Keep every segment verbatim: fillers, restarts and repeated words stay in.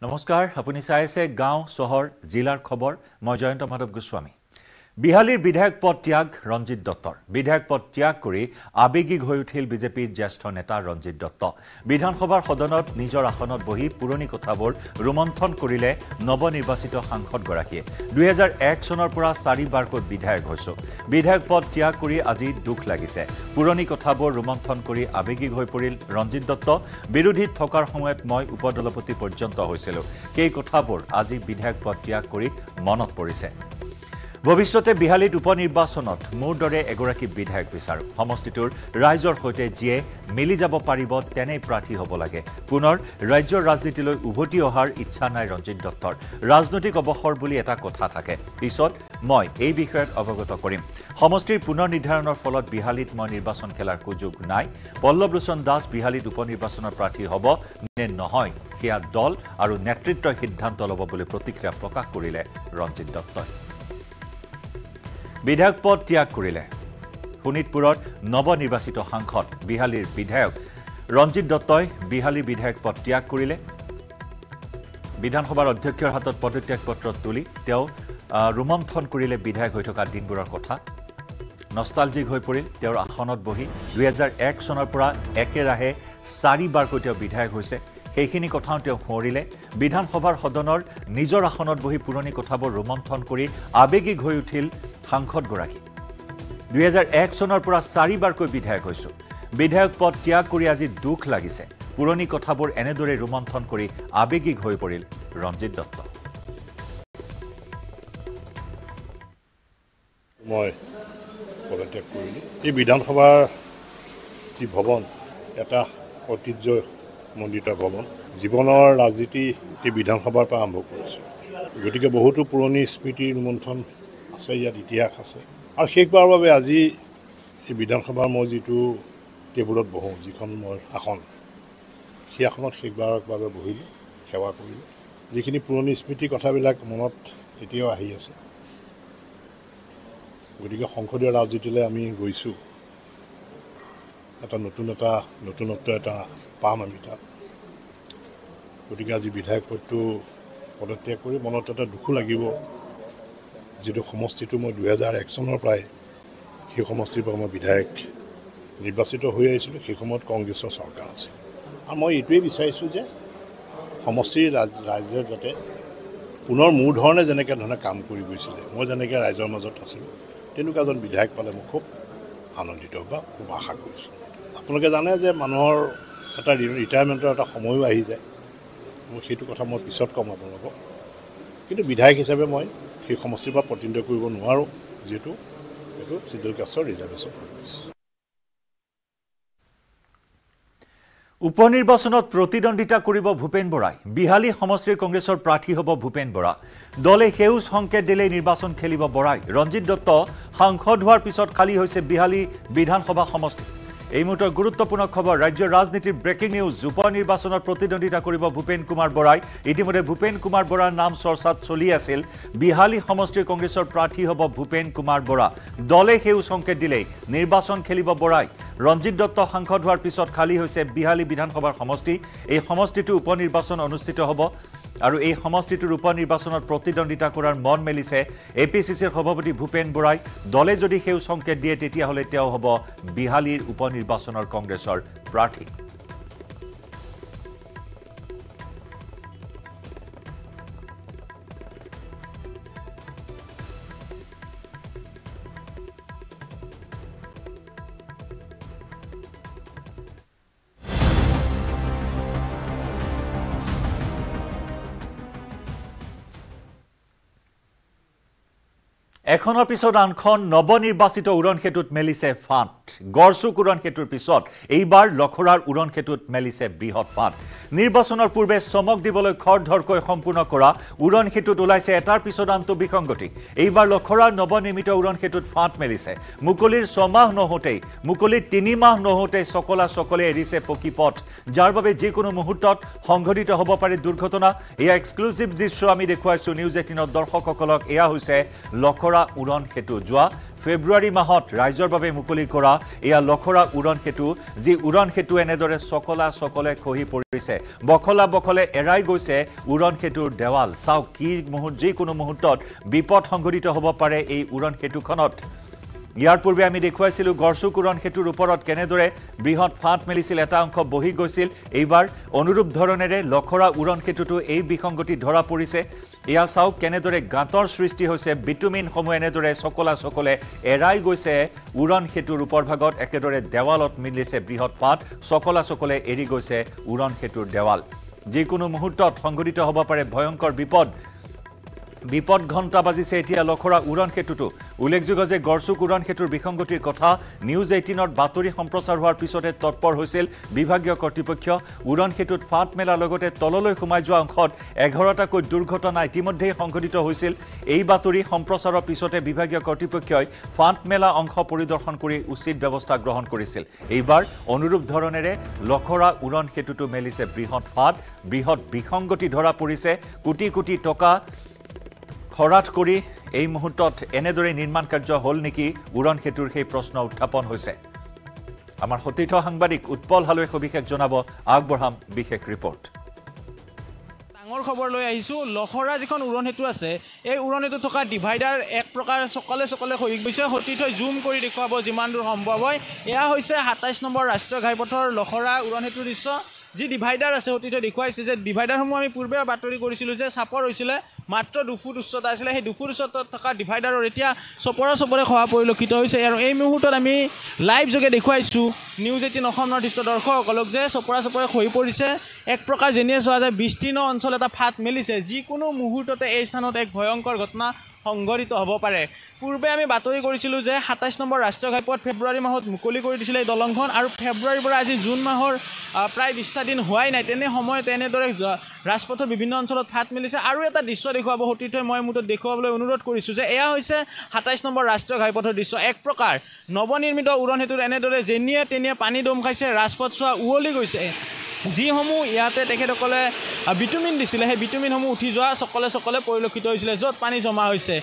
নমস্কাৰ আপুনি চাই আছে গাঁও চহৰ জিলাৰ খবৰ মই জয়ন্ত মাধৱ গোস্বামী বিহালীৰ বিধায়ক পদ ত্যাগ ৰঞ্জিত দত্তৰ বিধায়ক পদ ত্যাগ কৰি আবেগিক হৈ উঠিল বিজেপিৰ জ্যেষ্ঠ নেতা ৰঞ্জিত দত্ত বিধানসভাৰ সদনত নিজৰ আসনত বহি পুৰণি কথাবোৰ ৰোমন্থন কৰিলে নৱনিৰ্বাচিত সাংসদ গৰাকীয়ে দুই হাজাৰ এক চনৰ পৰা চাৰিবাৰকৈ বিধায়ক হৈছো বিধায়ক পদ ত্যাগ কৰি আজি দুখ লাগিছে পুৰণি কথাবোৰ ৰোমন্থন কৰি আবেগিক হৈ পৰিল ৰঞ্জিত দত্ত বিৰোধীত থকাৰ সময়ত মই উপদলপতি পৰ্যন্ত হৈছিলো সেই কথাবোৰ আজি বিধায়ক পদ ত্যাগ কৰি মনত পৰিছে ভৱিষ্যতে বিহালীত উপনিৰ্বাচনত মোৰ দৰে এগৰাকী বিধায়ক বিচাৰো সমষ্টিটোৰ ৰাইজৰ সৈতে যিয়ে মিলি যাব পাৰিব তেনে প্ৰাৰ্থী হ'ব লাগে পুনৰ ৰাজ্যৰ ৰাজনীতিলৈ উভতি অহাৰ ইচ্ছা নাই ৰঞ্জিত দত্তৰ ৰাজনৈতিক অৱসৰ বুলি এটা কথা থাকে পিছত মই এই বিষয়ত অৱগত কৰিম সমষ্টিৰ পুনৰ নিৰ্ধাৰণৰ ফলত বিহালীত মই নিৰ্বাচন খেলাৰ সুযোগ নাই পল্লৱলোচন দাস বিহালীত উপনিৰ্বাচনৰ প্ৰাৰ্থী হ'ব নে নহয় সেয়া দল আৰু নেতৃত্বই সিদ্ধান্ত ল'ব বুলি প্ৰতিক্ৰিয়া প্ৰকাশ কৰিলে ৰঞ্জিত দত্তই বিধায়ক পদ ত্যাগ কৰিলে শোণিতপুৰৰ নৱনিৰ্বাচিত সাংসদ বিহালীৰ বিধায়ক ৰঞ্জিত দত্তই বিহালীৰ বিধায়ক পদ ত্যাগ কৰিলে বিধানসভাৰ অধ্যক্ষৰ হাতত পদত্যাগ পত্ৰ তুলি তেওঁ ৰোমন্থন কৰিলে বিধায়ক হৈ থকা দিনবোৰৰ কথা নষ্টালজিক হৈ পৰিল তেওঁৰ আসনত বহি দুই হাজাৰ এক চনৰ পৰা একেৰাহে চাৰিবাৰকৈ তেওঁ বিধায়ক হৈছে সেইখিনি কথাও তেওঁ সোঁৱৰিলে বিধানসভাৰ সদনৰ নিজৰ আসনত বহি পুৰণি কথাবোৰ ৰোমন্থন কৰি আবেগিক হৈ উঠিল সাংসদগৰাকী দুই হাজাৰ এক চনৰ পৰা চাৰিবাৰকৈ বিধায়ক হৈছো বিধায়ক পদ ত্যাগ কৰি আজি দুখ লাগিছে পুৰণি কথাবোৰ এনেদৰে ৰোমন্থন কৰি আবেগিক হৈ পৰিল ৰঞ্জিত দত্ত মই পদত্যাগ কৰিলোঁ এই বিধানসভাৰ যি ভৱন এটা ঐতিহ্য মণ্ডিত ভৱন জীৱনৰ ৰাজনীতি এই বিধানসভাৰ পৰা আৰম্ভ কৰিছোঁ গতিকে বহুতো পুৰণি স্মৃতি ৰোমন্থন আছে ইয়াত ইতিহাস আছে আৰু শেষবাৰৰ বাবে আজি এই বিধানসভাৰ মই যিটো টেবুলত বহোঁ যিখন মোৰ আসন সেই আসনত শেষবাৰৰ বাবে বহিলোঁ সেৱা কৰিলোঁ যিখিনি পুৰণি স্মৃতি কথাবিলাক মনত এতিয়াও আহি আছে গতিকে সংসদীয় ৰাজনীতিলৈ আমি গৈছোঁ এটা নতুন এটা নতুনত্ব এটা পাম আমি তাত গতিকে আজি বিধায়ক পদটো পদত্যাগ কৰি মনত এটা দুখো লাগিব যিটো সমষ্টিটো মই দুই হাজাৰ এক চনৰ পৰাই সেই সমষ্টিৰ পৰা মই বিধায়ক নিৰ্বাচিত হৈ আহিছিলোঁ সেই সময়ত কংগ্ৰেছৰ চৰকাৰ আছিল আৰু মই এইটোৱেই বিচাৰিছোঁ যে সমষ্টিৰ ৰাইজে যাতে পুনৰ মোৰ ধৰণে যেনেকৈ ধৰণে কাম কৰি গৈছিলে মই যেনেকৈ ৰাইজৰ মাজত আছিলোঁ তেনেকুৱা এজন বিধায়ক পালে মই খুব আনন্দিত বা খুব আশা কৰিছোঁ আপোনালোকে জানে যে মানুহৰ এটা ৰিটায়াৰমেণ্টৰ এটা সময়ো আহি যায় মই সেইটো কথা মই পিছত ক'ম আপোনালোকক কিন্তু বিধায়ক হিচাপে মই সেই সমষ্টিৰ পৰা প্ৰতিনিধিত্ব কৰিব নোৱাৰোঁ যিহেতু এইটো চিডুল কাষ্টৰ ৰিজাৰ্ভেশ্যন হৈ গৈছে উপনিৰ্বাচনত প্ৰতিদ্বন্দ্বিতা কৰিব ভূপেন বৰাই বিহালী সমষ্টিৰ কংগ্ৰেছৰ প্ৰাৰ্থী হ'ব ভূপেন বৰা দলে সেউজ সংকেত দিলে নিৰ্বাচন খেলিব বৰাই ৰঞ্জিত দত্ত সাংসদ হোৱাৰ পিছত খালী হৈছে বিহালী বিধানসভা সমষ্টি এই মুহূৰ্তৰ গুৰুত্বপূৰ্ণ খবৰ ৰাজ্যৰ ৰাজনীতিৰ ব্ৰেকিং নিউজ উপনিৰ্বাচনত প্ৰতিদ্বন্দ্বিতা কৰিব ভূপেন কুমাৰ বৰাই ইতিমধ্যে ভূপেন কুমাৰ বৰাৰ নাম চৰ্চাত চলি আছিল বিহালী সমষ্টিৰ কংগ্ৰেছৰ প্ৰাৰ্থী হ'ব ভূপেন কুমাৰ বৰা দলে সেউজ সংকেত দিলেই নিৰ্বাচন খেলিব বৰাই ৰঞ্জিত দত্ত সাংসদ হোৱাৰ পিছত খালী হৈছে বিহালী বিধানসভাৰ সমষ্টি এই সমষ্টিটো উপনিৰ্বাচন অনুষ্ঠিত হ'ব আৰু এই সমষ্টিটোৰ উপনিৰ্বাচনত প্ৰতিদ্বন্দ্বিতা কৰাৰ মন মেলিছে এপিচিচিৰ সভাপতি ভূপেন বৰাই দলে যদি সেউজ সংকেত দিয়ে তেতিয়াহ'লে তেওঁ হ'ব বিহালীৰ উপনিৰ্বাচনৰ কংগ্ৰেছৰ প্ৰাৰ্থী এখনৰ পিছত আনখন নৱনিৰ্বাচিত উৰণ সেতুত মেলিছে ফাঁট গড়চুক উৰণ সেতুৰ পিছত এইবাৰ লখৰাৰ উৰণ সেতুত মেলিছে বৃহৎ ফাঁট নিৰ্বাচনৰ পূৰ্বে চমক দিবলৈ খৰধৰকৈ সম্পূৰ্ণ কৰা উৰণ সেতুত ওলাইছে এটাৰ পিছত আনটো বিসংগতি এইবাৰ লখৰাৰ নৱনিৰ্মিত উৰণ সেতুত ফাঁট মেলিছে মুকলিৰ ছমাহ নহওঁতেই মুকলিৰ তিনি মাহ নহওঁতেই চকলা চকলে এৰিছে পকী পথ যাৰ বাবে যিকোনো মুহূৰ্তত সংঘটিত হ'ব পাৰে দুৰ্ঘটনা এয়া এক্সক্লুচিভ দৃশ্য আমি দেখুৱাইছো নিউজ এইটিনৰ দৰ্শকসকলক এয়া হৈছে লখৰা লখৰা উৰণ সেতু যোৱা ফেব্ৰুৱাৰী মাহত ৰাইজৰ বাবে মুকলি কৰা এয়া লখৰা উৰণ সেতু যি উৰণ সেতু এনেদৰে সকলা সকলে খহি পৰিছে বখলা বখলে এৰাই গৈছে উৰণ সেতুৰ দেৱাল চাওক কি মুহূৰ্ত যি কোনো মুহূৰ্তত বিপদ সংঘটিত হ'ব পাৰে এই উৰণ সেতুখনত ইয়াৰ পূৰ্বে আমি দেখুৱাইছিলো গড়চুক উৰণ সেতুৰ ওপৰত কেনেদৰে বৃহৎ ফাঁট মেলিছিল এটা অংশ বহি গৈছিল এইবাৰ অনুৰূপ ধৰণেৰে লখৰা উৰণ সেতুটো এই বিসংগতি ধৰা পৰিছে এয়া চাওক কেনেদৰে গাঁতৰ সৃষ্টি হৈছে বিটুমিন সমূহ এনেদৰে সকলা সকলে এৰাই গৈছে উৰণ সেতুৰ ওপৰ ভাগত একেদৰে দেৱালত মিলিছে বৃহৎ ফাঁট সকলা সকলে এৰি গৈছে উৰণ সেতুৰ দেৱাল যিকোনো মুহূৰ্তত সংঘটিত হ'ব পাৰে ভয়ংকৰ বিপদ বিপদ ঘণ্টা বাজিছে এতিয়া লখৰা উৰণ সেতুটো উল্লেখযোগ্য যে গড়চুক উৰণ সেতুৰ বিসংগতিৰ কথা নিউজ এইটিনৰ বাতৰি সম্প্ৰচাৰ হোৱাৰ পিছতে তৎপৰ হৈছিল বিভাগীয় কৰ্তৃপক্ষ উৰণ সেতুত ফাঁট মেলাৰ লগতে তললৈ সোমাই যোৱা অংশত এঘাৰটাকৈ দুৰ্ঘটনা ইতিমধ্যেই সংঘটিত হৈছিল এই বাতৰি সম্প্ৰচাৰৰ পিছতে বিভাগীয় কৰ্তৃপক্ষই ফাঁট মেলা অংশ পৰিদৰ্শন কৰি উচিত ব্যৱস্থা গ্ৰহণ কৰিছিল এইবাৰ অনুৰূপ ধৰণেৰে লখৰা উৰণ সেতুটো মেলিছে বৃহৎ ফাঁট বৃহৎ বিসংগতি ধৰা পৰিছে কোটি কোটি টকা খৰাত কৰি এই মুহূৰ্তত এনেদৰে নিৰ্মাণ কাৰ্য হল নেকি উৰণ সেতুৰ সেই প্ৰশ্ন উত্থাপন হৈছে আমাৰ সতীৰ্থ সাংবাদিক উৎপল হালৈ সবিশেষ জনাব আগবঢ়াম বিশেষ ৰিপৰ্ট ডাঙৰ খবৰ লৈ আহিছো লখৰা যিখন উৰণ সেতু আছে এই উৰণ সেতু থকা ডিভাইডাৰ এক প্ৰকাৰ সকলে সকলে খহি গৈছে সতীৰ্থ জুম কৰি দেখুৱাব যিমান দূৰ সম্ভৱ হয় এয়া হৈছে সাতাইছ নম্বৰ ৰাষ্ট্ৰীয় ঘাইপথৰ লখৰা উৰণ সেতুৰ দৃশ্য যি ডিভাইডাৰ আছে অতীতে দেখুৱাইছে যে ডিভাইডাৰসমূহ আমি পূৰ্বে বাতৰি কৰিছিলোঁ যে চাপৰ হৈছিলে মাত্ৰ দুফুট উচ্চতা আছিলে সেই দুফুট উচ্চতাত থকা ডিভাইডাৰৰ এতিয়া চপৰা চপৰে খোৱা পৰিলক্ষিত হৈছে আৰু এই মুহূৰ্তত আমি লাইভ যোগে দেখুৱাইছোঁ নিউজ এইটিন অসম নৰ্থ ইষ্টৰ দৰ্শকসকলক যে চপৰা চপৰে খহি পৰিছে এক প্ৰকাৰ যেনিয়ে চোৱা যায় বিস্তীৰ্ণ অঞ্চল এটা ফাট মেলিছে যিকোনো মুহূৰ্ততে এই স্থানত এক ভয়ংকৰ ঘটনা সংঘটিত হ'ব পাৰে পূৰ্বে আমি বাতৰি কৰিছিলোঁ যে সাতাইছ নম্বৰ ৰাষ্ট্ৰীয় ঘাইপথ ফেব্ৰুৱাৰী মাহত মুকলি কৰি দিছিলে এই দলংখন আৰু ফেব্ৰুৱাৰীৰ পৰা আজি জুন মাহৰ প্ৰায় বিছটা দিন হোৱাই নাই তেনে সময়ত এনেদৰে ৰাজপথৰ বিভিন্ন অঞ্চলত ফাট মেলিছে আৰু এটা দৃশ্য দেখুৱাব সতীৰ্থই মই মুঠত দেখুৱাবলৈ অনুৰোধ কৰিছোঁ যে এয়া হৈছে সাতাইছ নম্বৰ ৰাষ্ট্ৰীয় ঘাইপথৰ দৃশ্য এক প্ৰকাৰ নৱনিৰ্মিত উৰণ সেতুৰ এনেদৰে যেনিয়ে তেনিয়ে পানী দম খাইছে ৰাজপথ চোৱা উৱলি গৈছে যিসমূহ ইয়াতে তেখেতসকলে বিটুমিন দিছিলে সেই বিটুমিনসমূহ উঠি যোৱা সকলে সকলে পৰিলক্ষিত হৈছিলে য'ত পানী জমা হৈছে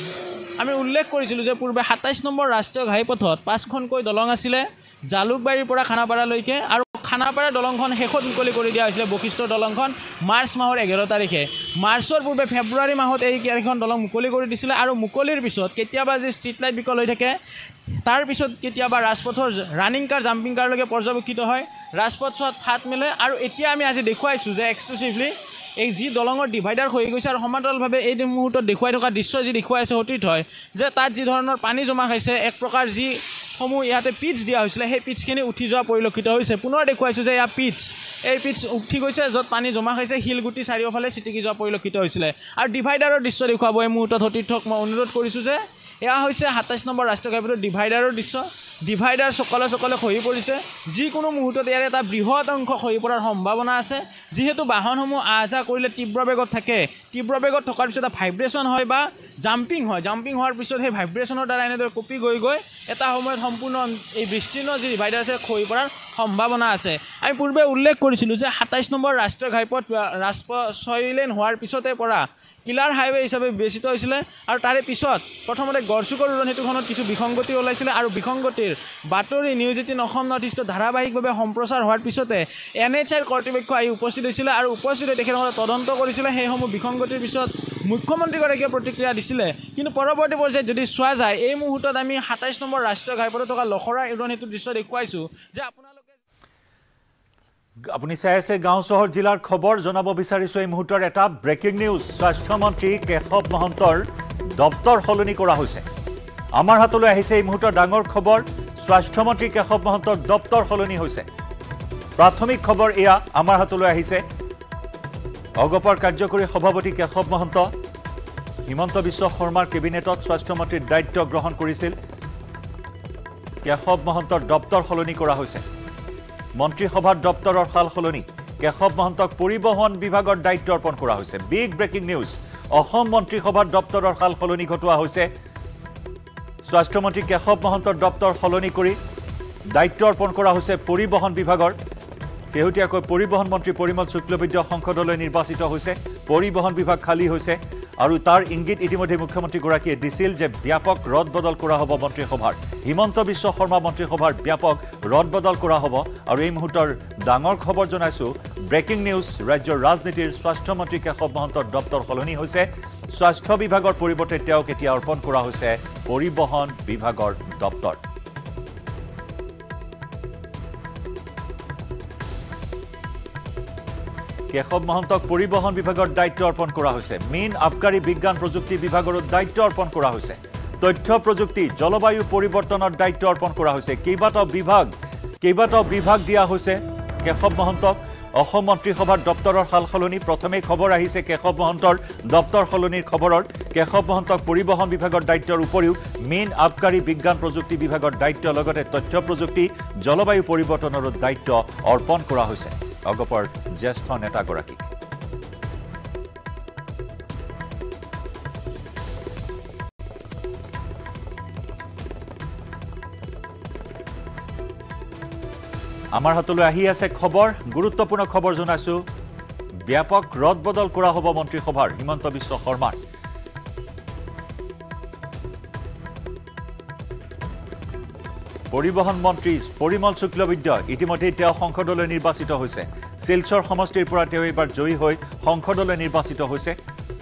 আমি উল্লেখ কৰিছিলোঁ যে পূৰ্বে সাতাইছ নম্বৰ ৰাষ্ট্ৰীয় ঘাইপথত পাঁচখনকৈ দলং আছিলে জালুকবাৰীৰ পৰা খানাপাৰালৈকে আৰু খানাপাৰা দলংখন শেষত মুকলি কৰি দিয়া হৈছিলে বশিষ্ঠৰ দলংখন মাৰ্চ মাহৰ এঘাৰ তাৰিখে মাৰ্চৰ পূৰ্বে ফেব্ৰুৱাৰী মাহত এই কেইখন দলং মুকলি কৰি দিছিলে আৰু মুকলিৰ পিছত কেতিয়াবা যি ষ্ট্ৰীট লাইট বিকল হৈ থাকে তাৰ পিছত কেতিয়াবা ৰাজপথৰ ৰানিং কাৰ জাম্পিং কাৰলৈকে পৰ্যবেক্ষিত হয় ৰাজপথ চোৱাত ফাট মেলে আৰু এতিয়া আমি আজি দেখুৱাইছোঁ যে এক্সক্লুচিভলি এই যি দলঙৰ ডিভাইডাৰ হৈ গৈছে আৰু সমান্তৰালভাৱে এই মুহূৰ্তত দেখুৱাই থকা দৃশ্য যি দেখুৱাই আছে সতীৰ্থ হয় যে তাত যি ধৰণৰ পানী জমা খাইছে এক প্ৰকাৰ যিসমূহ ইয়াতে পিটছ দিয়া হৈছিলে সেই পিটছখিনি উঠি যোৱা পৰিলক্ষিত হৈছে পুনৰ দেখুৱাইছোঁ যে এয়া পিটছ এই পিটছ উঠি গৈছে য'ত পানী জমা খাইছে শিলগুটি চাৰিওফালে ছিটিকি যোৱা পৰিলক্ষিত হৈছিলে আৰু ডিভাইডাৰৰ দৃশ্য দেখুৱাব এই মুহূৰ্তত সতীৰ্থক মই অনুৰোধ কৰিছোঁ যে এয়া হৈছে সাতাইছ নম্বৰ ৰাষ্ট্ৰীয় ঘাইপথৰ ডিভাইডাৰৰ দৃশ্য ডিভাইডাৰ চকলে চকলে খহি পৰিছে যিকোনো মুহূৰ্তত ইয়াৰ এটা বৃহৎ অংশ খহি পৰাৰ সম্ভাৱনা আছে যিহেতু বাহনসমূহ আহ যাহ কৰিলে তীব্ৰ বেগত থাকে তীব্ৰ বেগত থকাৰ পিছত এটা ভাইব্ৰেশ্যন হয় বা জাম্পিং হয় জাম্পিং হোৱাৰ পিছত সেই ভাইব্ৰেশ্যনৰ দ্বাৰা এনেদৰে কপি গৈ গৈ এটা সময়ত সম্পূৰ্ণ এই বিস্তীৰ্ণ যি ডিভাইডাৰ আছে খহি পৰাৰ সম্ভাৱনা আছে আমি পূৰ্বে উল্লেখ কৰিছিলোঁ যে সাতাইছ নম্বৰ ৰাষ্ট্ৰীয় ঘাইপথ ৰাজপথ ছয় লেন হোৱাৰ পিছতে পৰা কিলাৰ হাইৱে হিচাপে বিবেচিত হৈছিলে আৰু তাৰে পিছত প্ৰথমতে গড়চুকৰ উৰণ সেতুখনত কিছু বিসংগতি ওলাইছিলে আৰু বিসংগতিৰ বাতৰি নিউজ এইটিন অসম নৰ্থ ইষ্টত ধাৰাবাহিকভাৱে সম্প্ৰচাৰ হোৱাৰ পিছতে এন এইচ আইৰ কৰ্তৃপক্ষ আহি উপস্থিত হৈছিলে আৰু উপস্থিত হৈ তেখেতসকলে তদন্ত কৰিছিলে সেইসমূহ বিসংগতিৰ পিছত মুখ্যমন্ত্ৰীগৰাকীয়ে প্ৰতিক্ৰিয়া দিছিলে কিন্তু পৰৱৰ্তী পৰ্যায়ত যদি চোৱা যায় এই মুহূৰ্তত আমি সাতাইছ নম্বৰ ৰাষ্ট্ৰীয় ঘাইপথত থকা লখৰা উৰণ সেতুৰ দৃশ্য দেখুৱাইছোঁ যে আপোনালোকে আপুনি চাই আছে গাঁও চহৰ জিলাৰ খবৰ জনাব বিচাৰিছোঁ এই মুহূৰ্তৰ এটা ব্ৰেকিং নিউজ স্বাস্থ্যমন্ত্ৰী কেশৱ মহন্তৰ দপ্তৰ সলনি কৰা হৈছে আমাৰ হাতলৈ আহিছে এই মুহূৰ্তৰ ডাঙৰ খবৰ স্বাস্থ্যমন্ত্ৰী কেশৱ মহন্তৰ দপ্তৰ সলনি হৈছে প্ৰাথমিক খবৰ এয়া আমাৰ হাতলৈ আহিছে অগপৰ কাৰ্যকৰী সভাপতি কেশৱ মহন্ত হিমন্ত বিশ্ব শৰ্মাৰ কেবিনেটত স্বাস্থ্যমন্ত্ৰীৰ দায়িত্ব গ্ৰহণ কৰিছিল কেশৱ মহন্তৰ দপ্তৰ সলনি কৰা হৈছে মন্ত্ৰীসভাৰ দপ্তৰৰ সাল সলনি কেশৱ মহন্তক পৰিবহণ বিভাগৰ দায়িত্ব অৰ্পণ কৰা হৈছে বিগ ব্ৰেকিং নিউজ অসম মন্ত্ৰীসভাৰ দপ্তৰৰ সাল সলনি ঘটোৱা হৈছে স্বাস্থ্যমন্ত্ৰী কেশৱ মহন্তৰ দপ্তৰ সলনি কৰি দায়িত্ব অৰ্পণ কৰা হৈছে পৰিবহণ বিভাগৰ শেহতীয়াকৈ পৰিবহণ মন্ত্ৰী পৰিমল শুক্লবৈদ্য সংসদলৈ নিৰ্বাচিত হৈছে পৰিবহণ বিভাগ খালী হৈছে আৰু তাৰ ইংগিত ইতিমধ্যে মুখ্যমন্ত্ৰীগৰাকীয়ে দিছিল যে ব্যাপক ৰদ বদল কৰা হ'ব মন্ত্ৰীসভাৰ হিমন্ত বিশ্ব শৰ্মা মন্ত্ৰীসভাৰ ব্যাপক ৰদ বদল কৰা হ'ব আৰু এই মুহূৰ্তৰ ডাঙৰ খবৰ জনাইছো ব্ৰেকিং নিউজ ৰাজ্যৰ ৰাজনীতিৰ স্বাস্থ্য মন্ত্ৰী কেশৱ মহন্তৰ দপ্তৰ সলনি হৈছে স্বাস্থ্য বিভাগৰ পৰিৱৰ্তে তেওঁক এতিয়া অৰ্পণ কৰা হৈছে পৰিবহণ বিভাগৰ দপ্তৰ কেশৱ মহন্তক পৰিবহণ বিভাগৰ দায়িত্ব অৰ্পণ কৰা হৈছে মেইন আবকাৰী বিজ্ঞান প্ৰযুক্তি বিভাগৰ দায়িত্ব অৰ্পণ কৰা হৈছে তথ্য প্ৰযুক্তি জলবায়ু পৰিৱৰ্তনৰ দায়িত্ব অৰ্পণ কৰা হৈছে কেইবাটাও বিভাগ কেইবাটাও বিভাগ দিয়া হৈছে কেশৱ মহন্তক অসম মন্ত্ৰীসভাৰ দপ্তৰৰ সালসলনি প্ৰথমে খবৰ আহিছে কেশৱ মহন্তৰ দপ্তৰ সলনিৰ খবৰৰ কেশৱ মহন্তক পৰিবহণ বিভাগৰ দায়িত্বৰ উপৰিও মেইন আবকাৰী বিজ্ঞান প্ৰযুক্তি বিভাগৰ দায়িত্ব লগতে তথ্য প্ৰযুক্তি জলবায়ু পৰিৱৰ্তনৰ দায়িত্ব অৰ্পণ কৰা হৈছে অগপৰ জ্যেষ্ঠ নেতাগৰাকীক আমাৰ হাতলৈ আহি আছে খবৰ গুৰুত্বপূৰ্ণ খবৰ জনাইছো ব্যাপক ৰদ বদল কৰা হ'ব মন্ত্ৰীসভাৰ হিমন্ত বিশ্ব শৰ্মাৰ পৰিবহণ মন্ত্ৰী পৰিমল শুক্লবৈদ্য ইতিমধ্যে তেওঁ সংসদলৈ নিৰ্বাচিত হৈছে শিলচৰ সমষ্টিৰ পৰা তেওঁ এইবাৰ জয়ী হৈ সংসদলৈ নিৰ্বাচিত হৈছে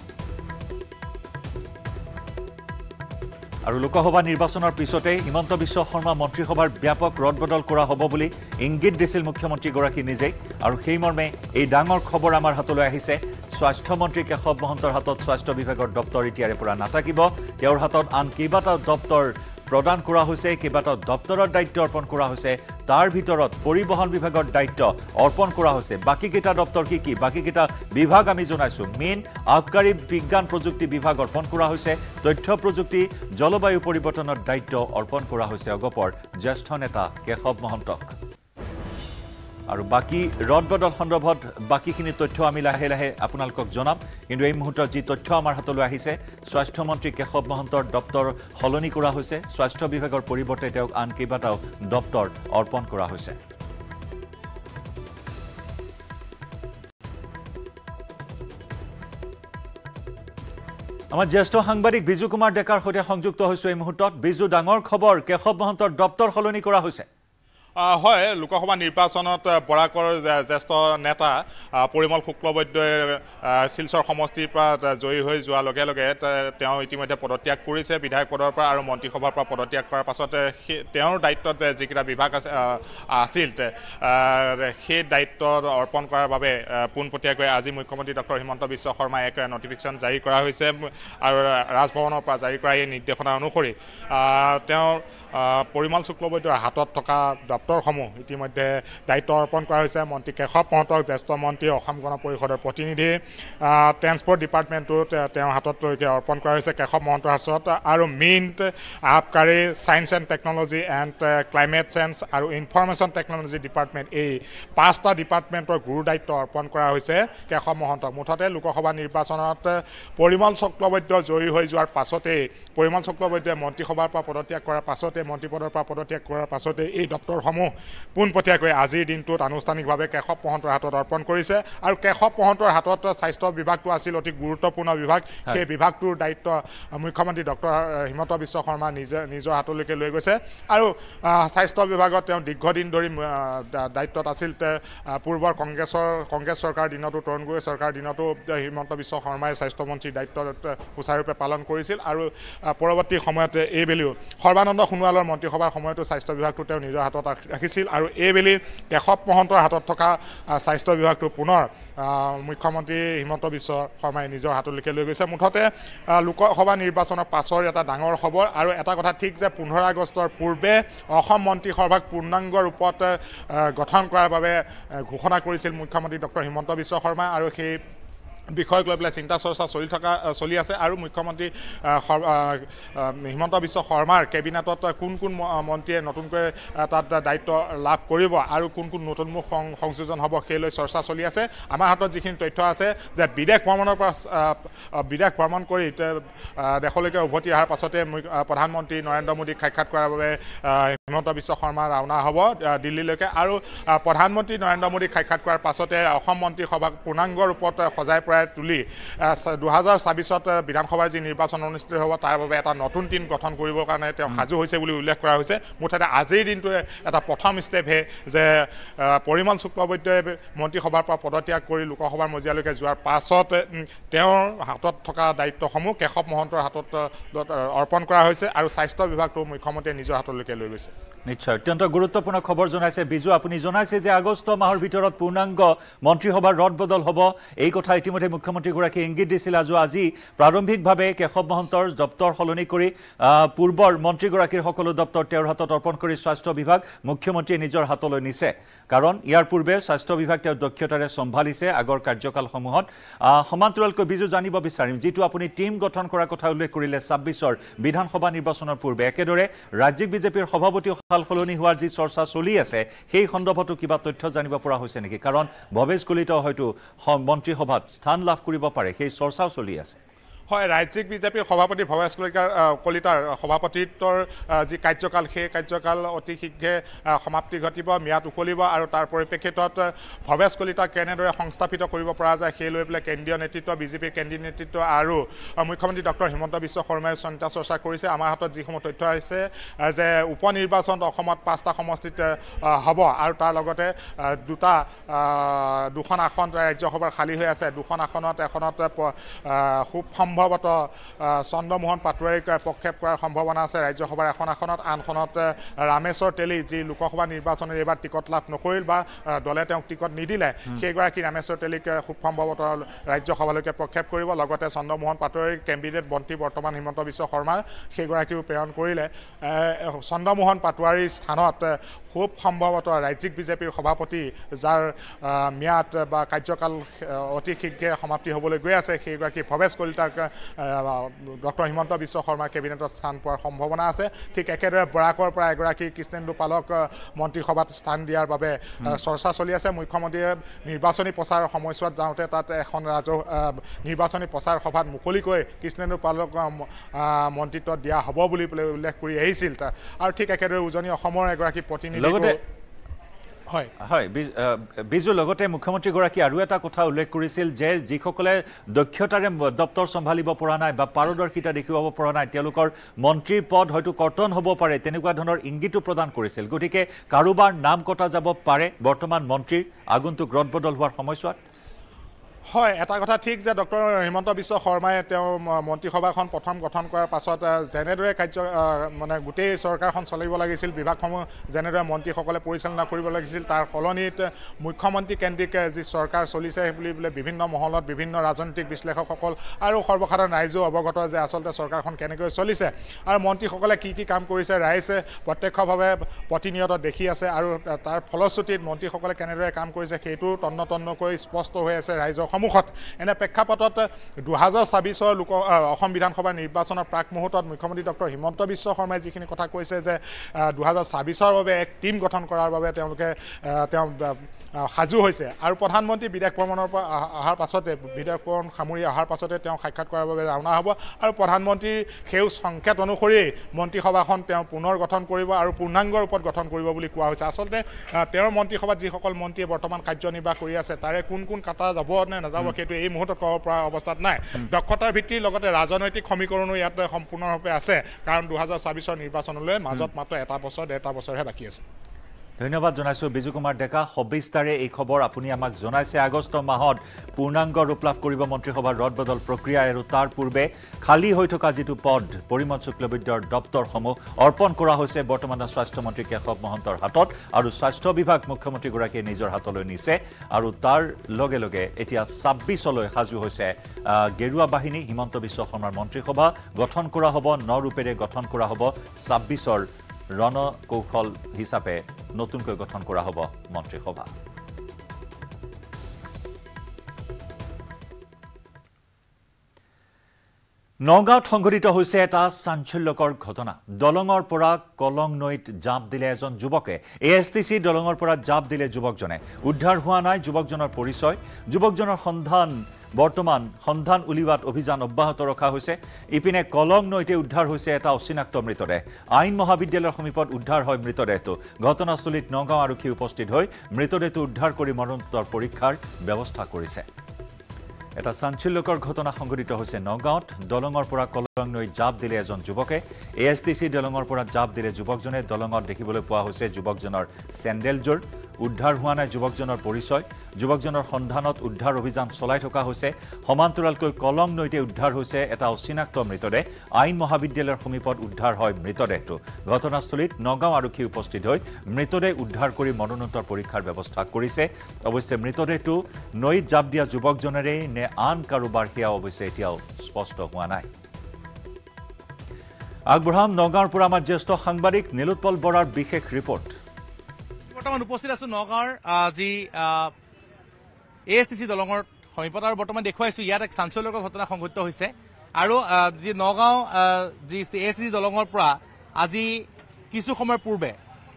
আৰু লোকসভা নিৰ্বাচনৰ পিছতে হিমন্ত বিশ্ব শৰ্মা মন্ত্ৰীসভাৰ ব্যাপক ৰদ বদল কৰা হ'ব বুলি ইংগিত দিছিল মুখ্যমন্ত্ৰীগৰাকী নিজেই আৰু সেই মৰ্মে এই ডাঙৰ খবৰ আমাৰ হাতলৈ আহিছে স্বাস্থ্য মন্ত্ৰী কেশৱ মহন্তৰ হাতত স্বাস্থ্য বিভাগৰ দপ্তৰ এতিয়াৰে পৰা নাথাকিব তেওঁৰ হাতত আন কেইবাটাও দপ্তৰ প্ৰদান কৰা হৈছে কেইবাটাও দপ্তৰৰ দায়িত্ব অৰ্পণ কৰা হৈছে তাৰ ভিতৰত পৰিবহণ বিভাগৰ দায়িত্ব অৰ্পণ কৰা হৈছে বাকি কেইটা দপ্তৰ কি কি বাকি কেইটা বিভাগ আমি জনাইছো মেইন আবকাৰী বিজ্ঞান প্ৰযুক্তি বিভাগ অৰ্পণ কৰা হৈছে তথ্য প্ৰযুক্তি জলবায়ু পৰিৱৰ্তনৰ দায়িত্ব অৰ্পণ কৰা হৈছে অগপৰ জ্যেষ্ঠ নেতা কেশৱ মহন্তক আৰু বাকি ৰদ বদল সন্দৰ্ভত বাকিখিনি তথ্য আমি লাহে লাহে আপোনালোকক জনাম কিন্তু এই মুহূৰ্তত যি তথ্য আমাৰ হাতলৈ আহিছে স্বাস্থ্য মন্ত্ৰী কেশৱ মহন্তৰ দপ্তৰ সলনি কৰা হৈছে স্বাস্থ্য বিভাগৰ পৰিৱৰ্তে তেওঁক আন কেইবাটাও দপ্তৰ অৰ্পণ কৰা হৈছে আমাৰ জ্যেষ্ঠ সাংবাদিক বিজু কুমাৰ ডেকাৰ সৈতে সংযুক্ত হৈছো এই মুহূৰ্তত বিজু ডাঙৰ খবৰ কেশৱ মহন্তৰ দপ্তৰ সলনি কৰা হৈছে হয় লোকসভা নিৰ্বাচনত বৰাকৰ জ্যেষ্ঠ নেতা পৰিমল শুক্লবৈদ্যই শিলচৰ সমষ্টিৰ পৰা জয়ী হৈ যোৱাৰ লগে লগে তেওঁ ইতিমধ্যে পদত্যাগ কৰিছে বিধায়ক পদৰ পৰা আৰু মন্ত্ৰীসভাৰ পৰা পদত্যাগ কৰাৰ পাছতে তেওঁৰ দায়িত্বত যিকেইটা বিভাগ আছিল সেই দায়িত্ব অৰ্পণ কৰাৰ বাবে পোনপটীয়াকৈ আজি মুখ্যমন্ত্ৰী ডক্টৰ হিমন্ত বিশ্ব শৰ্মাই এক নটিফিকেশ্যন জাৰি কৰা হৈছে আৰু ৰাজভৱনৰ পৰা জাৰি কৰা এই নিৰ্দেশনা অনুসৰি তেওঁ পৰিমল শুক্লবৈদ্যৰ হাতত থকা দপ্তৰসমূহ ইতিমধ্যে দায়িত্ব অৰ্পণ কৰা হৈছে মন্ত্ৰী কেশৱ মহন্তক জ্যেষ্ঠ মন্ত্ৰী অসম গণ পৰিষদৰ প্ৰতিনিধি ট্ৰেন্সপৰ্ট ডিপাৰ্টমেণ্টটোত তেওঁৰ হাততলৈকে অৰ্পণ কৰা হৈছে কেশৱ মহন্তৰ হাতত আৰু মেইন আবকাৰী science and technology and climate change আৰু ইনফৰমেশ্যন টেকনলজি ডিপাৰ্টমেণ্ট এই পাঁচটা ডিপাৰ্টমেণ্টৰ গুৰু দায়িত্ব অৰ্পণ কৰা হৈছে কেশৱ মহন্তক মুঠতে লোকসভা নিৰ্বাচনত পৰিমল শুক্লবৈদ্য জয়ী হৈ যোৱাৰ পাছতেই পৰিমল শুক্লবৈদ্যই মন্ত্ৰীসভাৰ পৰা পদত্যাগ কৰাৰ পাছতে মন্ত্ৰীপদৰ পৰা পদত্যাগ কৰাৰ পাছতে এই দপ্তৰসমূহ পোনপটীয়াকৈ আজিৰ দিনটোত আনুষ্ঠানিকভাৱে কেশৱ মহন্তৰ হাতত অৰ্পণ কৰিছে আৰু কেশৱ মহন্তৰ হাতত স্বাস্থ্য বিভাগটো আছিল অতি গুৰুত্বপূৰ্ণ বিভাগ সেই বিভাগটোৰ দায়িত্ব মুখ্যমন্ত্ৰী ডক্টৰ হিমন্ত বিশ্ব শৰ্মা নিজে নিজৰ হাতলৈকে লৈ গৈছে আৰু স্বাস্থ্য বিভাগত তেওঁ দীৰ্ঘদিন ধৰি দায়িত্বত আছিল পূৰ্বৰ কংগ্ৰেছৰ কংগ্ৰেছ চৰকাৰৰ দিনতো তৰুণ গগৈ চৰকাৰৰ দিনতো হিমন্ত বিশ্ব শৰ্মাই স্বাস্থ্যমন্ত্ৰীৰ দায়িত্ব সুচাৰুৰূপে পালন কৰিছিল আৰু পৰৱৰ্তী সময়ত এইবেলিও সৰ্বানন্দ সোণোৱালৰ মন্ত্ৰীসভাৰ সময়তো স্বাস্থ্য বিভাগটো তেওঁ নিজৰ হাতত ৰাখিছিল আৰু এইবেলি কেশৱ মহন্তৰ হাতত থকা স্বাস্থ্য বিভাগটো পুনৰ মুখ্যমন্ত্ৰী হিমন্ত বিশ্ব শৰ্মাই নিজৰ হাতলৈকে লৈ গৈছে মুঠতে লোকসভা নিৰ্বাচনৰ পাছৰ এটা ডাঙৰ খবৰ আৰু এটা কথা ঠিক যে পোন্ধৰ আগষ্টৰ পূৰ্বে অসম মন্ত্ৰীসভাক পূৰ্ণাংগ ৰূপত গঠন কৰাৰ বাবে ঘোষণা কৰিছিল মুখ্যমন্ত্ৰী ডক্টৰ হিমন্ত বিশ্ব শৰ্মাই আৰু সেই বিষয়ক লৈ পেলাই চিন্তা চৰ্চা চলি থকা চলি আছে আৰু মুখ্যমন্ত্ৰী হিমন্ত বিশ্ব শৰ্মাৰ কেবিনেটত কোন কোন মন্ত্ৰীয়ে নতুনকৈ তাত দায়িত্ব লাভ কৰিব আৰু কোন কোন নতুন মুখ সংযোজন হ'ব সেই লৈ চৰ্চা চলি আছে আমাৰ হাতত যিখিনি তথ্য আছে যে বিদেশ ভ্ৰমণৰ পৰা বিদেশ ভ্ৰমণ কৰি দেশলৈকে উভতি অহাৰ পাছতে প্ৰধানমন্ত্ৰী নৰেন্দ্ৰ মোদীক সাক্ষাৎ কৰাৰ বাবে হিমন্ত বিশ্ব শৰ্মা ৰাওনা হ'ব দিল্লীলৈকে আৰু প্ৰধানমন্ত্ৰী নৰেন্দ্ৰ মোদীক সাক্ষাৎ কৰাৰ পাছতে অসম মন্ত্ৰীসভাক পূৰ্ণাংগ ৰূপত সজাই পৰাই পুনৰাই তুলি দুহেজাৰ ছাব্বিছত বিধানসভাৰ যি নিৰ্বাচন অনুষ্ঠিত হ'ব তাৰ বাবে এটা নতুন টিম গঠন কৰিবৰ কাৰণে তেওঁ সাজু হৈছে বুলি উল্লেখ কৰা হৈছে মুঠতে আজিৰ দিনটোৱে এটা প্ৰথম ষ্টেপহে যে পৰিমল শুক্লবৈদ্যই মন্ত্ৰীসভাৰ পৰা পদত্যাগ কৰি লোকসভাৰ মজিয়ালৈকে যোৱাৰ পাছত তেওঁৰ হাতত থকা দায়িত্বসমূহ কেশৱ মহন্তৰ হাতত অৰ্পণ কৰা হৈছে আৰু স্বাস্থ্য বিভাগটো মুখ্যমন্ত্ৰীয়ে নিজৰ হাতলৈকে লৈ গৈছে নিশ্চয় অত্যন্ত গুৰুত্বপূৰ্ণ খবৰ জনাইছে বিজু আপুনি জনাইছে যে আগষ্ট মাহৰ ভিতৰত পূৰ্ণাংগ মন্ত্ৰীসভাৰ ৰদ বদল হ'ব এই কথা ইতিমধ্যে মুখ্যমন্ত্ৰীগৰাকীয়ে ইংগিত দিছিল আজো আজি প্ৰাৰম্ভিকভাৱে কেশৱ মহন্তৰ দপ্তৰ সলনি কৰি পূৰ্বৰ মন্ত্ৰীগৰাকীৰ সকলো দপ্তৰ তেওঁৰ হাতত অৰ্পণ কৰি স্বাস্থ্য বিভাগ মুখ্যমন্ত্ৰীয়ে নিজৰ হাতলৈ নিছে কাৰণ ইয়াৰ পূৰ্বে স্বাস্থ্য বিভাগ তেওঁ দক্ষতাৰে সম্ভালিছে আগৰ কাৰ্যকালসমূহত সমান্তৰালকৈ বিজু জানিব বিচাৰিম যেটো আপুনি টিম গঠন কৰাৰ কথা উল্লেখ কৰিলে ছাব্বিছৰ বিধানসভা নিৰ্বাচনৰ পূৰ্বে একেদৰে ৰাজ্যিক বিজেপিৰ সভাপতি সাল সলনি হোৱাৰ যি চৰ্চা চলি আছে সেই সন্দৰ্ভতো কিবা তথ্য জানিব পৰা হৈছে নেকি কাৰণ ভৱেশ কলিতা হয়তো মন্ত্ৰীসভাত স্থান লাভ কৰিব পাৰে সেই চৰ্চাও চলি আছে হয় ৰাজ্যিক বিজেপিৰ সভাপতি ভৱেশ কলিতাৰ সভাপতিত্বৰ যি কাৰ্যকাল সেই কাৰ্যকাল অতি শীঘ্ৰে সমাপ্তি ঘটিব ম্যাদ উকলিব আৰু তাৰ পৰিপ্ৰেক্ষিতত ভৱেশ কলিতাক কেনেদৰে সংস্থাপিত কৰিব পৰা যায় সেই লৈ পেলাই কেন্দ্ৰীয় নেতৃত্ব বিজেপিৰ কেন্দ্ৰীয় নেতৃত্ব আৰু মুখ্যমন্ত্ৰী ডক্টৰ হিমন্ত বিশ্ব শৰ্মাই চিন্তা চৰ্চা কৰিছে আমাৰ হাতত যিসমূহ তথ্য আছে যে উপ নিৰ্বাচন অসমত পাঁচটা সমষ্টিত হ'ব আৰু তাৰ লগতে দুটা দুখন আসন ৰাজ্যসভাৰ খালী হৈ আছে দুখন আসনত এখনত খুব সম্ভৱত চন্দ্ৰমোহন পাটোৱাৰীক প্ৰক্ষেপ কৰাৰ সম্ভাৱনা আছে ৰাজ্যসভাৰ এখন আসনত আনখনত ৰামেশ্বৰ তেলী যি লোকসভা নিৰ্বাচনত এইবাৰ টিকট লাভ নকৰিল বা দলে তেওঁক টিকট নিদিলে সেইগৰাকী ৰামেশ্বৰ তেলীক খুব সম্ভৱত ৰাজ্যসভালৈকে প্ৰক্ষেপ কৰিব লগতে চন্দ্ৰমোহন পাটোৱাৰীৰ কেণ্ডিডেট মন্ত্ৰী বৰ্তমান হিমন্ত বিশ্ব শৰ্মা সেইগৰাকীও প্ৰেৰণ কৰিলে চন্দ্ৰমোহন পাটোৱাৰীৰ স্থানত খুব সম্ভৱত ৰাজ্যিক বিজেপিৰ সভাপতি যাৰ ম্যাদ বা কাৰ্যকাল অতি শীঘ্ৰে সমাপ্তি হ'বলৈ গৈ আছে সেইগৰাকী ভৱেশ কলিতাক ডক্টৰ হিমন্ত বিশ্ব শৰ্মাৰ কেবিনেটত স্থান পোৱাৰ সম্ভাৱনা আছে ঠিক একেদৰে বৰাকৰ পৰা এগৰাকী কৃষ্ণেন্দু পালক মন্ত্ৰীসভাত স্থান দিয়াৰ বাবে চৰ্চা চলি আছে মুখ্যমন্ত্ৰীয়ে নিৰ্বাচনী প্ৰচাৰৰ সময়ছোৱাত যাওঁতে তাত এখন ৰাজহ নিৰ্বাচনী প্ৰচাৰ সভাত মুকলিকৈ কৃষ্ণেন্দু পালক মন্ত্ৰীত্ব দিয়া হ'ব বুলি উল্লেখ কৰি আহিছিল আৰু ঠিক একেদৰে উজনি অসমৰ এগৰাকী প্ৰতিনিধি লগতে হয় হয় বিজু লগতে মুখ্যমন্ত্ৰীগৰাকী আৰু এটা কথা উল্লেখ কৰিছিল যে যিসকলে দক্ষতাৰে দপ্তৰ সম্ভালিব পৰা নাই বা পাৰদৰ্শিতা দেখুৱাব পৰা নাই তেওঁলোকৰ মন্ত্ৰীৰ পদ হয়তো কৰ্তন হ'ব পাৰে তেনেকুৱা ধৰণৰ ইংগিতো প্ৰদান কৰিছিল গতিকে কাৰোবাৰ নাম কটা যাব পাৰে বৰ্তমান মন্ত্ৰীৰ আগন্তুক ৰদবদল হোৱাৰ সময়ছোৱাত হয় এটা কথা ঠিক যে ডক্টৰ হিমন্ত বিশ্ব শৰ্মাই তেওঁ মন্ত্ৰীসভাখন প্ৰথম গঠন কৰাৰ পাছত যেনেদৰে কাৰ্য মানে গোটেই চৰকাৰখন চলিব লাগিছিল বিভাগসমূহ যেনেদৰে মন্ত্ৰীসকলে পৰিচালনা কৰিব লাগিছিল তাৰ সলনিত মুখ্যমন্ত্ৰী কেন্দ্ৰিক যি চৰকাৰ চলিছে বুলি বোলে বিভিন্ন মহলত বিভিন্ন ৰাজনৈতিক বিশ্লেষকসকল আৰু সৰ্বসাধাৰণ ৰাইজেও অৱগত যে আচলতে চৰকাৰখন কেনেকৈ চলিছে আৰু মন্ত্ৰীসকলে কি কি কাম কৰিছে ৰাইজে প্ৰত্যক্ষভাৱে প্ৰতিনিয়ত দেখি আছে আৰু তাৰ ফলশ্ৰুতিত মন্ত্ৰীসকলে কেনেদৰে কাম কৰিছে সেইটো তন্ন তন্নকৈ স্পষ্ট হৈ আছে ৰাইজৰ সন্মুখত এনে প্ৰেক্ষাপটত দুহেজাৰ ছাব্বিছৰ লোক অসম বিধানসভাৰ নিৰ্বাচনৰ প্ৰাক মুহূৰ্তত মুখ্যমন্ত্ৰী ডক্টৰ হিমন্ত বিশ্ব শৰ্মাই যিখিনি কথা কৈছে যে দুহেজাৰ ছাব্বিছৰ বাবে এক টিম গঠন কৰাৰ বাবে তেওঁলোকে তেওঁ সাজু হৈছে আৰু প্ৰধানমন্ত্ৰী বিদেশ ভ্ৰমণৰ পৰা অহাৰ পাছতে বিদেশ ভ্ৰমণ সামৰি অহাৰ পাছতে তেওঁ সাক্ষাৎ কৰাৰ বাবে ৰাওনা হ'ব আৰু প্ৰধানমন্ত্ৰীৰ সেউজ সংকেত অনুসৰি মন্ত্ৰীসভাখন তেওঁ পুনৰ গঠন কৰিব আৰু পূৰ্ণাংগ ৰূপত গঠন কৰিব বুলি কোৱা হৈছে আচলতে তেওঁৰ মন্ত্ৰীসভাত যিসকল মন্ত্ৰীয়ে বৰ্তমান কাৰ্যনিৰ্বাহ কৰি আছে তাৰে কোন কোন কাটা যাব নে নাযাব সেইটো এই মুহূৰ্তত ক'ব পৰা অৱস্থাত নাই দক্ষতাৰ ভিত্তিৰ লগতে ৰাজনৈতিক সমীকৰণো ইয়াত সম্পূৰ্ণৰূপে আছে কাৰণ দুহেজাৰ ছাব্বিছৰ নিৰ্বাচনলৈ মাজত মাত্ৰ এটা বছৰ ডেৰটা বছৰহে বাকী আছে ধন্যবাদ জনাইছো বিজু কুমাৰ ডেকা চৌব্বিছ তাৰে এই খবৰ আপুনি আমাক জনাইছে আগষ্ট মাহত পূৰ্ণাংগ ৰূপ লাভ কৰিব মন্ত্ৰীসভাৰ ৰদবদল প্ৰক্ৰিয়া আৰু তাৰ পূৰ্বে খালী হৈ থকা যিটো পদ পৰিমল শুক্লবৈদ্যৰ দপ্তৰসমূহ অৰ্পণ কৰা হৈছে বৰ্তমানৰ স্বাস্থ্য মন্ত্ৰী কেশৱ মহন্তৰ হাতত আৰু স্বাস্থ্য বিভাগ মুখ্যমন্ত্ৰীগৰাকীয়ে নিজৰ হাতলৈ নিছে আৰু তাৰ লগে লগে এতিয়া ছাব্বিছলৈ সাজু হৈছে গেৰুৱা বাহিনী হিমন্ত বিশ্ব শৰ্মাৰ মন্ত্ৰীসভা গঠন কৰা হ'ব ন ৰূপেৰে গঠন কৰা হ'ব ছাব্বিছৰ ৰণ কৌশল হিচাপে নতুনকৈ গঠন কৰা হ'ব মন্ত্ৰীসভা নগাঁৱত সংঘটিত হৈছে এটা চাঞ্চল্যকৰ ঘটনা দলঙৰ পৰা কলং নৈত জাঁপ দিলে এজন যুৱকে এ এছ টি চি দলঙৰ পৰা জাঁপ দিলে যুৱকজনে উদ্ধাৰ হোৱা নাই যুৱকজনৰ পৰিচয় যুৱকজনৰ সন্ধান বৰ্তমান সন্ধান উলিওৱাত অভিযান অব্যাহত ৰখা হৈছে ইপিনে কলং নৈতে উদ্ধাৰ হৈছে এটা অচিনাক্ত মৃতদেহ আইন মহাবিদ্যালয়ৰ সমীপত উদ্ধাৰ হয় মৃতদেহটো ঘটনাস্থলীত নগাঁও আৰক্ষী উপস্থিত হৈ মৃতদেহটো উদ্ধাৰ কৰি মৰণোত্তৰ পৰীক্ষাৰ ব্যৱস্থা কৰিছে এটা চাঞ্চল্যকৰ ঘটনা সংঘটিত হৈছে নগাঁৱত দলঙৰ পৰা কলং নৈ জাপ দিলে এজন যুৱকে এ এছ টি চি দলঙৰ পৰা জাপ দিলে যুৱকজনে দলঙত দেখিবলৈ পোৱা হৈছে যুৱকজনৰ চেণ্ডেলযোৰ উদ্ধাৰ হোৱা নাই যুৱকজনৰ পৰিচয় যুৱকজনৰ সন্ধানত উদ্ধাৰ অভিযান চলাই থকা হৈছে সমান্তৰালকৈ কলং নৈতে উদ্ধাৰ হৈছে এটা অচিনাক্ত মৃতদেহ আইন মহাবিদ্যালয়ৰ সমীপত উদ্ধাৰ হয় মৃতদেহটো ঘটনাস্থলীত নগাঁও আৰক্ষী উপস্থিত হৈ মৃতদেহ উদ্ধাৰ কৰি মৰণোত্তৰ পৰীক্ষাৰ ব্যৱস্থা কৰিছে অৱশ্যে মৃতদেহটো নৈত জাপ দিয়া যুৱকজনেৰে নে আন কাৰোবাৰ সেয়া অৱশ্যে এতিয়াও স্পষ্ট হোৱা নাই আগবঢ়াম নগাঁৱৰ পৰা আমাৰ জ্যেষ্ঠ সাংবাদিক নীলোৎপল বৰাৰ বিশেষ ৰিপৰ্ট বৰ্তমান উপস্থিত আছো নগাঁৱৰ যি এ এছ টি চি দলঙৰ সমীপত আৰু বৰ্তমান দেখুৱাইছো ইয়াত এক চাঞ্চল্যকৰ ঘটনা সংঘটিত হৈছে আৰু যি নগাঁও যি এ এছ টি চি দলঙৰ পৰা আজি কিছু সময়ৰ পূৰ্বে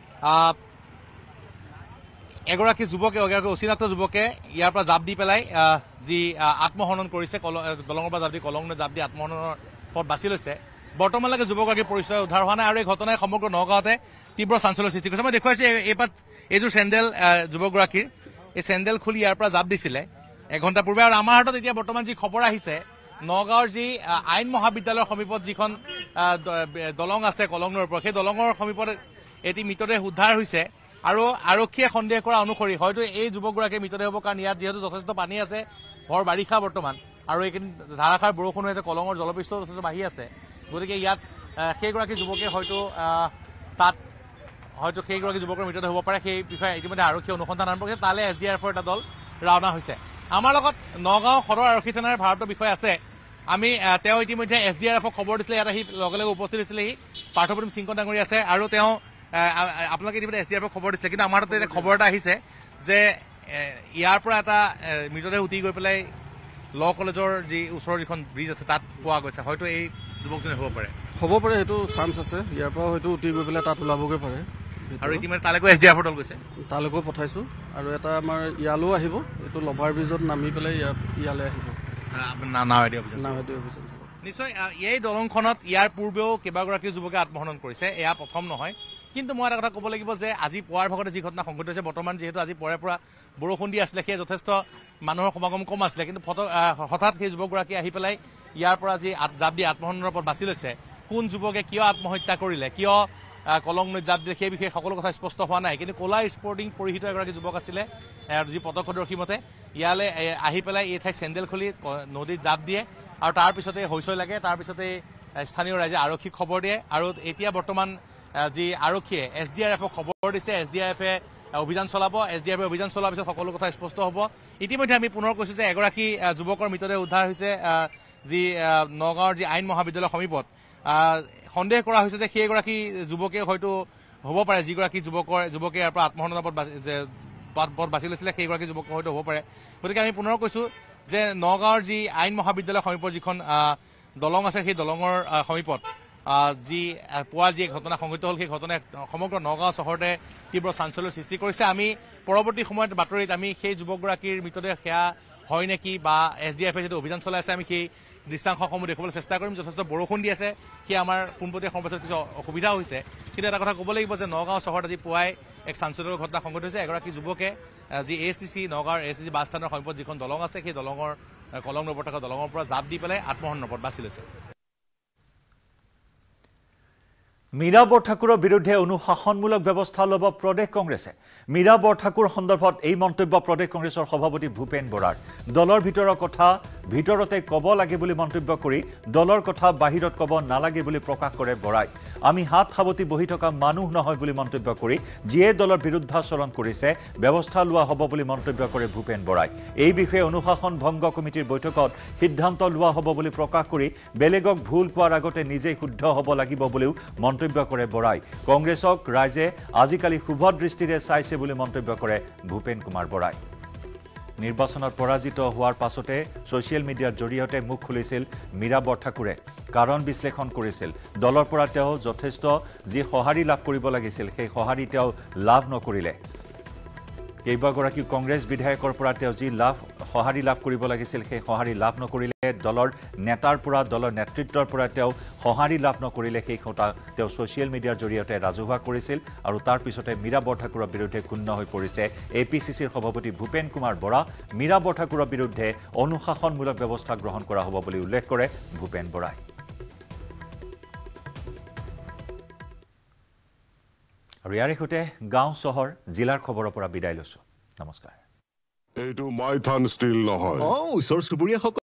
এগৰাকী যুৱকে এগৰাকী অচিনাক্ত যুৱকে ইয়াৰ পৰা জাপ দি পেলাই যি আত্মহনন কৰিছে দলঙৰ পৰা জাপ দি কলং জাপ দি আত্মহননৰ পথ বাছি লৈছে বৰ্তমানলৈকে যুৱকগৰাকীৰ পৰিচয় উদ্ধাৰ হোৱা নাই আৰু এই ঘটনাই সমগ্ৰ নগাঁৱতে তীব্ৰ চাঞ্চল্যৰ সৃষ্টি কৰিছে মই দেখুৱাইছো এইপাত এইযোৰ চেণ্ডেল যুৱকগৰাকীৰ এই চেণ্ডেল খুলি ইয়াৰ পৰা জাপ দিছিলে এঘণ্টা পূৰ্বে আৰু আমাৰ হাতত এতিয়া বৰ্তমান যি খবৰ আহিছে নগাঁৱৰ যি আইন মহাবিদ্যালয়ৰ সমীপত যিখন দলং আছে কলং নৈৰ পৰা সেই দলঙৰ সমীপত এটি মৃতদেহ উদ্ধাৰ হৈছে আৰু আৰক্ষীয়ে সন্দেহ কৰা অনুসৰি হয়তো এই যুৱকগৰাকীৰ মৃতদেহ হ'ব কাৰণ ইয়াত যিহেতু যথেষ্ট পানী আছে ভৰ বাৰিষা বৰ্তমান আৰু এইখিনি ধাৰাসাৰ বৰষুণ হৈ আছে কলঙৰ জলপৃষ্ঠও যথেষ্ট বাঢ়ি আছে গতিকে ইয়াত সেইগৰাকী যুৱকে হয়তো তাত হয়তো সেইগৰাকী যুৱকৰ মৃতদেহ হ'ব পাৰে সেই বিষয়ে ইতিমধ্যে আৰক্ষীয়ে অনুসন্ধান আৰম্ভ কৰিছে তালৈ এছ ডি আৰ এফৰ এটা দল ৰাওনা হৈছে আমাৰ লগত নগাঁও সদৰ আৰক্ষী থানাৰ ভাৰপ্ৰাপ্ত বিষয়া আছে আমি তেওঁ ইতিমধ্যে এছ ডি আৰ এফক খবৰ দিছিলে ইয়াত আহি লগে লগে উপস্থিত হৈছিলেহি পাৰ্থপ্ৰতিম সিংকন ডাঙৰী আছে আৰু তেওঁ আপোনালোকে ইতিমধ্যে এছ ডি আৰ এফক খবৰ দিছিলে কিন্তু আমাৰ তাতে এতিয়া খবৰ এটা আহিছে যে ইয়াৰ পৰা এটা মৃতদেহ উটি গৈ পেলাই ল কলেজৰ যি ওচৰৰ যিখন ব্ৰিজ আছে তাত পোৱা গৈছে হয়তো এই যুৱকজনে হ'ব পাৰে হ'ব পাৰে সেইটো চান্স আছে ইয়াৰ পৰা হয়তো উঠি গৈ পেলাই তাত ওলাবগৈ পাৰে আৰু ইতিমধ্যে তালৈকো এছ ডি আৰ এফৰ দল গৈছে তালৈকো পঠাইছো আৰু এটা আমাৰ ইয়ালৈও আহিব এইটো লভাৰ ব্ৰিজত নামি পেলাই ইয়ালৈ আহিব নিশ্চয় এই দলংখনত ইয়াৰ পূৰ্বেও কেইবাগৰাকী যুৱকে আত্মহনন কৰিছে এয়া প্ৰথম নহয় কিন্তু মই এটা কথা ক'ব লাগিব যে আজি পুৱাৰ ভাগতে যি ঘটনা সংঘটিত হৈছে বৰ্তমান যিহেতু আজি পৰে পৰা বৰষুণ দি আছিলে সেয়ে যথেষ্ট মানুহৰ সমাগম কম আছিলে কিন্তু হঠাৎ সেই যুৱকগৰাকী আহি পেলাই ইয়াৰ পৰা যি জাপ দি আত্মহননৰ পথ বাছি লৈছে কোন যুৱকে কিয় আত্মহত্যা কৰিলে কিয় কলং নৈত জাপ দিলে সেই বিষয়ে সকলো কথা স্পষ্ট হোৱা নাই কিন্তু ক'লা স্পৰ্টিং পৰিহিত এগৰাকী যুৱক আছিলে যি প্ৰত্যক্ষদৰ্শীৰ মতে ইয়ালৈ আহি পেলাই এই ঠাইত চেণ্ডেল খুলি নদীত জাপ দিয়ে আৰু তাৰপিছতে হৈচৈ লাগে তাৰপিছতে স্থানীয় ৰাইজে আৰক্ষীক খবৰ দিয়ে আৰু এতিয়া বৰ্তমান যি আৰক্ষীয়ে এছ ডি আৰ এফক খবৰ দিছে এছ ডি আৰ এফে অভিযান চলাব এছ ডি আৰ এফে অভিযান চলোৱাৰ পিছত সকলো কথা স্পষ্ট হ'ব ইতিমধ্যে আমি পুনৰ কৈছো যে এগৰাকী যুৱকৰ মৃতদেহ উদ্ধাৰ হৈছে যি নগাঁৱৰ যি আইন মহাবিদ্যালয়ৰ সমীপত সন্দেহ কৰা হৈছে যে সেইগৰাকী যুৱকে হয়তো হ'ব পাৰে যিগৰাকী যুৱকৰ যুৱকে ইয়াৰ পৰা আত্মহননৰ পথ পথ বাছি লৈছিলে সেইগৰাকী যুৱক হয়তো হ'ব পাৰে গতিকে আমি পুনৰ কৈছো যে নগাঁৱৰ যি আইন মহাবিদ্যালয়ৰ সমীপত যিখন দলং আছে সেই দলঙৰ সমীপত যি পুৱাৰ যি ঘটনা সংঘটিত হ'ল সেই ঘটনাই সমগ্ৰ নগাঁও চহৰতে তীব্ৰ চাঞ্চল্যৰ সৃষ্টি কৰিছে আমি পৰৱৰ্তী সময়ত বাতৰিত আমি সেই যুৱকগৰাকীৰ মৃতদেহ সেয়া হয় নেকি বা এছ ডি এফে যিটো অভিযান চলাই আছে আমি সেই দৃশ্যাংশসমূহ দেখুৱাবলৈ চেষ্টা কৰিম যথেষ্ট বৰষুণ দি আছে সেয়া আমাৰ পোনপটীয়া সমস্যাত কিছু অসুবিধা হৈছে কিন্তু এটা কথা ক'ব লাগিব যে নগাঁও চহৰত আজি পুৱাই এক চাঞ্চল্যকৰ ঘটনা সংঘটিত হৈছে এগৰাকী যুৱকে যি এ এছ টি চি নগাঁৱৰ A S T C bus স্থানৰ সমীপত যিখন দলং আছে সেই দলঙৰ কলং নৈৰ পৰা থকা দলঙৰ পৰা জাপ দি পেলাই আত্মহননৰ পথ বাছি লৈছে মীৰা বৰঠাকুৰৰ বিৰুদ্ধে অনুশাসনমূলক ব্যৱস্থা ল'ব প্ৰদেশ কংগ্ৰেছে মীৰা বৰঠাকুৰ সন্দৰ্ভত এই মন্তব্য প্ৰদেশ কংগ্ৰেছৰ সভাপতি ভূপেন বৰাৰ দলৰ ভিতৰৰ কথা ভিতৰতে ক'ব লাগে বুলি মন্তব্য কৰি দলৰ কথা বাহিৰত ক'ব নালাগে বুলি প্ৰকাশ কৰে বৰাই আমি হাত সাৱটি বহি থকা মানুহ নহয় বুলি মন্তব্য কৰি যিয়ে দলৰ বিৰুদ্ধাচৰণ কৰিছে ব্যৱস্থা লোৱা হ'ব বুলি মন্তব্য কৰে ভূপেন বৰাই এই বিষয়ে অনুশাসন ভংগ কমিটিৰ বৈঠকত সিদ্ধান্ত লোৱা হ'ব বুলি প্ৰকাশ কৰি বেলেগক ভুল কোৱাৰ আগতে নিজেই শুদ্ধ হ'ব লাগিব বুলিও মন্তব্য কৰে বৰাই কংগ্ৰেছক ৰাইজে আজিকালি শুভ দৃষ্টিৰে চাইছে বুলি মন্তব্য কৰে ভূপেন কুমাৰ বৰাই নিৰ্বাচনত পৰাজিত হোৱাৰ পাছতে ছ'চিয়েল মিডিয়াৰ জৰিয়তে মুখ খুলিছিল মীৰা বৰঠাকুৰে কাৰণ বিশ্লেষণ কৰিছিল দলৰ পৰা তেওঁ যথেষ্ট যি সঁহাৰি লাভ কৰিব লাগিছিল সেই সঁহাৰি তেওঁ লাভ নকৰিলে কেইবাগৰাকী কংগ্ৰেছ বিধায়কৰ পৰা তেওঁ যি লাভ সঁহাৰি লাভ কৰিব লাগিছিল সেই সঁহাৰি লাভ নকৰিলে দলৰ নেতাৰ পৰা দলৰ নেতৃত্বৰ পৰা তেওঁ সঁহাৰি লাভ নকৰিলে সেই কথা তেওঁ ছ'চিয়েল মিডিয়াৰ জৰিয়তে ৰাজহুৱা কৰিছিল আৰু তাৰ পিছতে মীৰা বৰঠাকুৰৰ বিৰুদ্ধে ক্ষুণ্ণ হৈ পৰিছে এ পি চি চিৰ সভাপতি ভূপেন কুমাৰ বৰা মীৰা বৰঠাকুৰৰ বিৰুদ্ধে অনুশাসনমূলক ব্যৱস্থা গ্ৰহণ কৰা হ'ব বুলি উল্লেখ কৰে ভূপেন বৰাই আৰু ইয়াৰ সৈতে গাঁও চহৰ জিলাৰ খবৰৰ পৰা বিদায় লৈছো নমস্কাৰ এইটো মাইথান ষ্টিল নহয় অ ওচৰ চুবুৰীয়া